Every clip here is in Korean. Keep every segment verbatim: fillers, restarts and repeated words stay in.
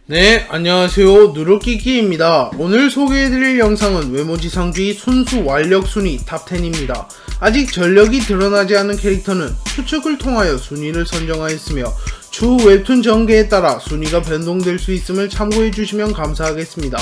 네, 안녕하세요. 누르끼끼입니다. 오늘 소개해드릴 영상은 외모지상주의 순수 완력 순위 탑 텐입니다. 아직 전력이 드러나지 않은 캐릭터는 추측을 통하여 순위를 선정하였으며 추후 웹툰 전개에 따라 순위가 변동될 수 있음을 참고해주시면 감사하겠습니다.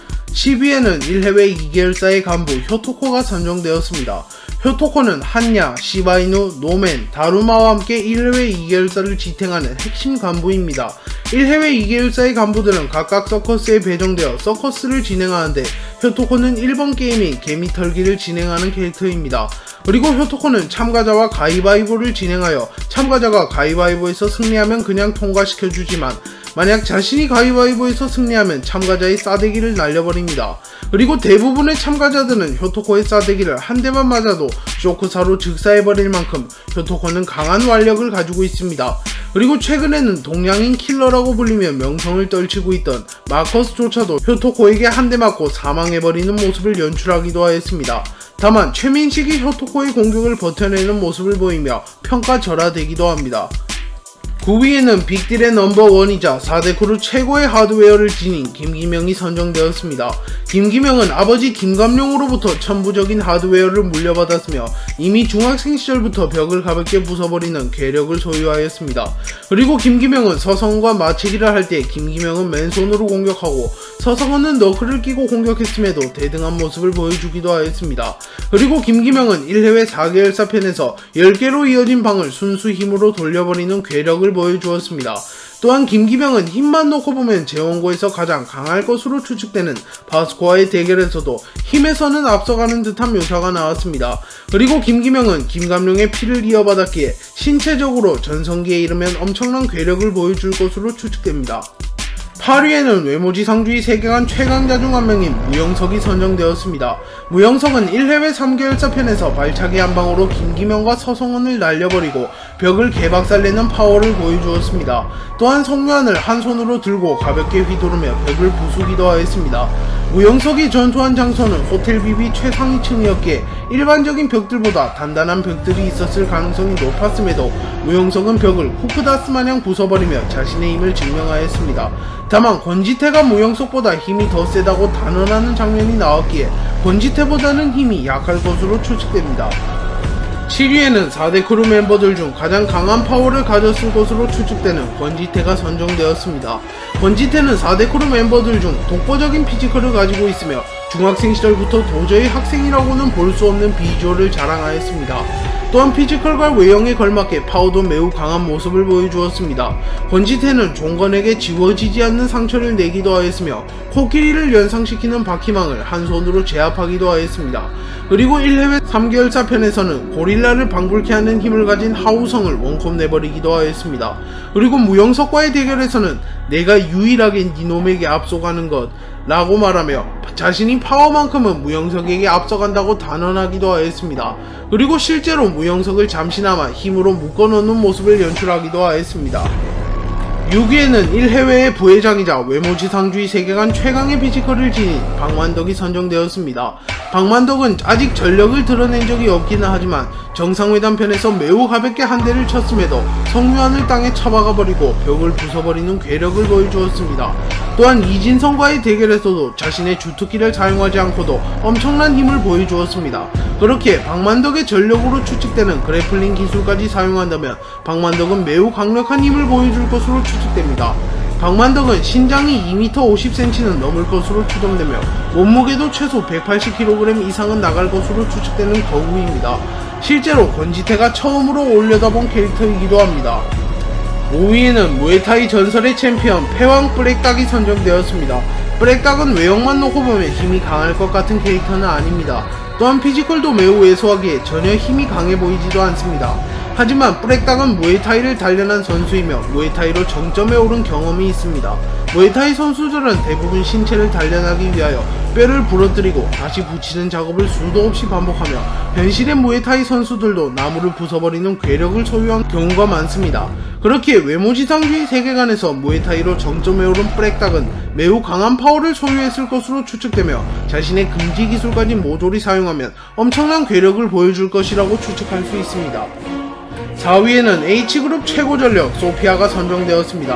십 위에는 일 해외 이 계열사의 간부 효토코가 선정되었습니다. 효토코는 한야, 시바이누, 노멘, 다루마와 함께 일 해외 이 계열사를 지탱하는 핵심 간부입니다. 일 해외 이 계열사의 간부들은 각각 서커스에 배정되어 서커스를 진행하는데 효토코는 일본 게임인 개미털기를 진행하는 캐릭터입니다. 그리고 효토코는 참가자와 가위바위보를 진행하여 참가자가 가위바위보에서 승리하면 그냥 통과시켜주지만 만약 자신이 가위바위보에서 승리하면 참가자의 싸대기를 날려버립니다. 그리고 대부분의 참가자들은 효토코의 싸대기를 한 대만 맞아도 쇼크사로 즉사해버릴 만큼 효토코는 강한 완력을 가지고 있습니다. 그리고 최근에는 동양인 킬러라고 불리며 명성을 떨치고 있던 마커스조차도 효토코에게 한 대 맞고 사망해버리는 모습을 연출하기도 하였습니다. 다만 최민식이 효토코의 공격을 버텨내는 모습을 보이며 평가절하되기도 합니다. 구 위에는 빅딜의 넘버원이자 사 대 크루 최고의 하드웨어를 지닌 김기명이 선정되었습니다. 김기명은 아버지 김감룡으로부터 천부적인 하드웨어를 물려받았으며 이미 중학생 시절부터 벽을 가볍게 부숴버리는 괴력을 소유하였습니다. 그리고 김기명은 서성은과 맞추기를 할 때 김기명은 맨손으로 공격하고 서성은은 너클을 끼고 공격했음에도 대등한 모습을 보여주기도 하였습니다. 그리고 김기명은 일 해외 사 계열사 편에서 열 개로 이어진 방을 순수 힘으로 돌려버리는 괴력을 보여주었습니다. 또한 김기명은 힘만 놓고 보면 재원고에서 가장 강할 것으로 추측되는 바스코와의 대결에서도 힘에서는 앞서가는 듯한 묘사가 나왔습니다. 그리고 김기명은 김감룡의 피를 이어받았기에 신체적으로 전성기에 이르면 엄청난 괴력을 보여줄 것으로 추측됩니다. 팔 위에는 외모지상주의 세계관 최강자 중 한 명인 무영석이 선정되었습니다. 무영석은 일 해외 삼 계열사 편에서 발차기 한 방으로 김기명과 서성은을 날려버리고 벽을 개박살내는 파워를 보여주었습니다. 또한 성류안을 한 손으로 들고 가볍게 휘두르며 벽을 부수기도 하였습니다. 무영석이 전투한 장소는 호텔 비비 최상위층이었기에 일반적인 벽들보다 단단한 벽들이 있었을 가능성이 높았음에도 무영석은 벽을 후크다스 마냥 부숴버리며 자신의 힘을 증명하였습니다. 다만 권지태가 무영석보다 힘이 더 세다고 단언하는 장면이 나왔기에 권지태보다는 힘이 약할 것으로 추측됩니다. 칠 위에는 사 대 크루 멤버들 중 가장 강한 파워를 가졌을 것으로 추측되는 권지태가 선정되었습니다. 권지태는 사 대 크루 멤버들 중 독보적인 피지컬을 가지고 있으며 중학생 시절부터 도저히 학생이라고는 볼 수 없는 비주얼을 자랑하였습니다. 또한 피지컬과 외형에 걸맞게 파워도 매우 강한 모습을 보여주었습니다. 권지태는 종건에게 지워지지 않는 상처를 내기도 하였으며 코끼리를 연상시키는 바퀴망을 한 손으로 제압하기도 하였습니다. 그리고 일 해외 삼 계열사 편에서는 고릴라를 방불케 하는 힘을 가진 하우성을 원컵 내버리기도 하였습니다. 그리고 무영석과의 대결에서는 내가 유일하게 니놈에게 앞서가는 것 라고 말하며 자신이 파워만큼은 무영석에게 앞서간다고 단언하기도 하였습니다. 그리고 실제로 무영석을 잠시나마 힘으로 묶어놓는 모습을 연출하기도 하였습니다. 육 위에는 일 해외의 부회장이자 외모지상주의 세계관 최강의 피지컬을 지닌 박만덕이 선정되었습니다. 박만덕은 아직 전력을 드러낸 적이 없기는 하지만 정상회담 편에서 매우 가볍게 한 대를 쳤음에도 성류안을 땅에 쳐박아버리고 벽을 부숴버리는 괴력을 보여주었습니다. 또한 이진성과의 대결에서도 자신의 주특기를 사용하지 않고도 엄청난 힘을 보여주었습니다. 그렇게 박만덕의 전력으로 추측되는 그래플링 기술까지 사용한다면 박만덕은 매우 강력한 힘을 보여줄 것으로 추측됩니다. 박만덕은 신장이 이 미터 오십 센티미터는 넘을 것으로 추정되며 몸무게도 최소 백팔십 킬로그램 이상은 나갈 것으로 추측되는 거구입니다. 실제로 권지태가 처음으로 올려다본 캐릭터이기도 합니다. 오 위에는 무에타이 전설의 챔피언 패왕 블랙닥이 선정되었습니다. 블랙닥은 외형만 놓고 보면 힘이 강할 것 같은 캐릭터는 아닙니다. 또한 피지컬도 매우 왜소하기에 전혀 힘이 강해 보이지도 않습니다. 하지만 블랙닥은 무에타이를 단련한 선수이며 무에타이로 정점에 오른 경험이 있습니다. 무에타이 선수들은 대부분 신체를 단련하기 위하여 뼈를 부러뜨리고 다시 붙이는 작업을 수도 없이 반복하며 현실의 무에타이 선수들도 나무를 부숴버리는 괴력을 소유한 경우가 많습니다. 그렇기에 외모지상주의 세계관에서 무에타이로 정점에 오른 블랙닥은 매우 강한 파워를 소유했을 것으로 추측되며 자신의 금지 기술까지 모조리 사용하면 엄청난 괴력을 보여줄 것이라고 추측할 수 있습니다. 사 위에는 H그룹 최고 전력 소피아가 선정되었습니다.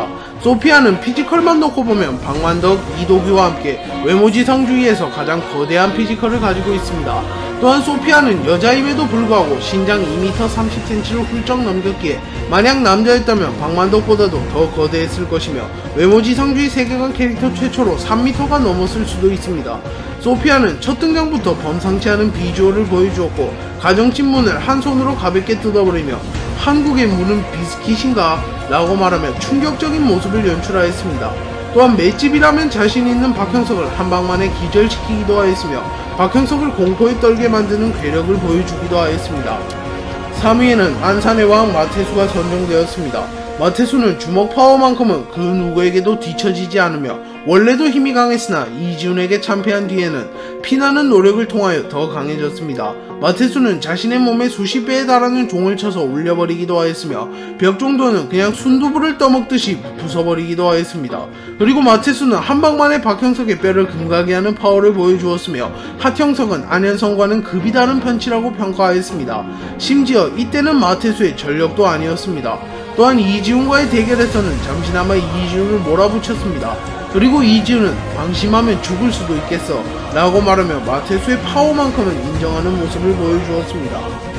소피아는 피지컬만 놓고 보면 박만덕, 이도규와 함께 외모지상주의에서 가장 거대한 피지컬을 가지고 있습니다. 또한 소피아는 여자임에도 불구하고 신장 이 미터 삼십 센티미터를 훌쩍 넘겼기에 만약 남자였다면 박만덕보다도 더 거대했을 것이며 외모지상주의 세계관 캐릭터 최초로 삼 미터가 넘었을 수도 있습니다. 소피아는 첫 등장부터 범상치 않은 비주얼을 보여주었고 가정집문을 한 손으로 가볍게 뜯어버리며 한국의 문은 비스킷인가? 라고 말하며 충격적인 모습을 연출하였습니다. 또한 맷집이라면 자신 있는 박형석을 한방만에 기절시키기도 하였으며 박형석을 공포에 떨게 만드는 괴력을 보여주기도 하였습니다. 삼 위에는 안산의 왕 마태수가 선정되었습니다. 마태수는 주먹 파워만큼은 그 누구에게도 뒤처지지 않으며 원래도 힘이 강했으나 이지훈에게 참패한 뒤에는 피나는 노력을 통하여 더 강해졌습니다. 마태수는 자신의 몸에 수십 배에 달하는 종을 쳐서 올려버리기도 하였으며 벽 정도는 그냥 순두부를 떠먹듯이 부숴버리기도 하였습니다. 그리고 마태수는 한방만에 박형석의 뼈를 금가게 하는 파워를 보여주었으며 하형석은 안현성과는 급이 다른 펀치라고 평가하였습니다. 심지어 이때는 마태수의 전력도 아니었습니다. 또한 이지훈과의 대결에서는 잠시나마 이지훈을 몰아붙였습니다. 그리고 이지훈은 방심하면 죽을 수도 있겠어 라고 말하며 마태수의 파워만큼은 인정하는 모습을 보여주었습니다.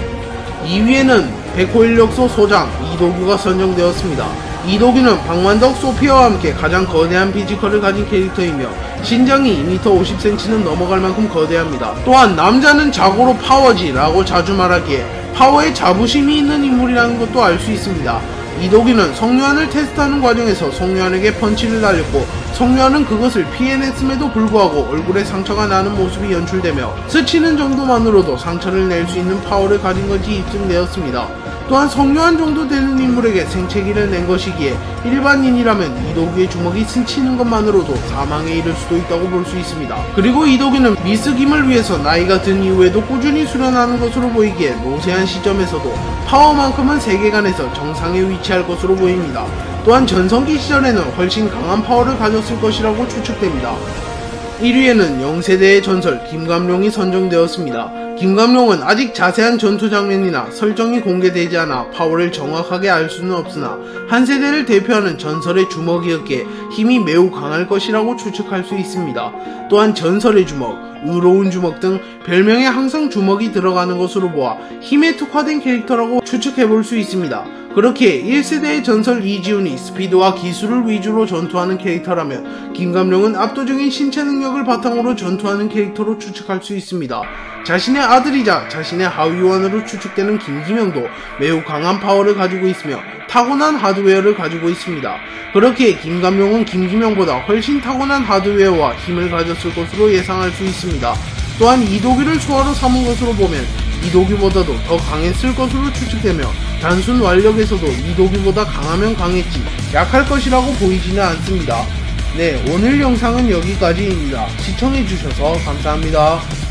이 위에는 백호인력소 소장 이도규가 선정되었습니다. 이도규는 박만덕, 소피아와 함께 가장 거대한 피지컬을 가진 캐릭터이며 신장이 이 미터 오십 센티미터는 넘어갈 만큼 거대합니다. 또한 남자는 자고로 파워지 라고 자주 말하기에 파워에 자부심이 있는 인물이라는 것도 알 수 있습니다. 이도규는 성유한을 테스트하는 과정에서 성유한에게 펀치를 날렸고 성유한은 그것을 피해냈음에도 불구하고 얼굴에 상처가 나는 모습이 연출되며 스치는 정도만으로도 상처를 낼 수 있는 파워를 가진 것이 입증되었습니다. 또한 성유한 정도 되는 인물에게 생체기를 낸 것이기에 일반인이라면 이도규의 주먹이 스치는 것만으로도 사망에 이를 수도 있다고 볼 수 있습니다. 그리고 이도규는 미스김을 위해서 나이가 든 이후에도 꾸준히 수련하는 것으로 보이기에 노쇠한 시점에서도 파워만큼은 세계관에서 정상에 위치할 것으로 보입니다. 또한 전성기 시절에는 훨씬 강한 파워를 가졌을 것이라고 추측됩니다. 일 위에는 영세대의 전설 김감룡이 선정되었습니다. 김감룡은 아직 자세한 전투 장면이나 설정이 공개되지 않아 파워를 정확하게 알 수는 없으나 한 세대를 대표하는 전설의 주먹이었기에 힘이 매우 강할 것이라고 추측할 수 있습니다. 또한 전설의 주먹, 의로운 주먹 등 별명에 항상 주먹이 들어가는 것으로 보아 힘에 특화된 캐릭터라고 추측해볼 수 있습니다. 그렇게 일 세대의 전설 이지훈이 스피드와 기술을 위주로 전투하는 캐릭터라면 김감룡은 압도적인 신체 능력을 바탕으로 전투하는 캐릭터로 추측할 수 있습니다. 자신의 아들이자 자신의 하위원으로 추측되는 김기명도 매우 강한 파워를 가지고 있으며 타고난 하드웨어를 가지고 있습니다. 그렇게 김감룡은 김기명보다 훨씬 타고난 하드웨어와 힘을 가졌을 것으로 예상할 수 있습니다. 또한 이도규를 수화로 삼은 것으로 보면 이도규보다도 더 강했을 것으로 추측되며 단순 완력에서도 이도규보다 강하면 강했지 약할 것이라고 보이지는 않습니다. 네, 오늘 영상은 여기까지입니다. 시청해주셔서 감사합니다.